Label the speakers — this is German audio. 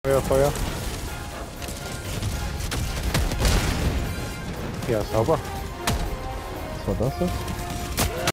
Speaker 1: Feuer, Feuer. Ja, sauber.
Speaker 2: Was war das jetzt?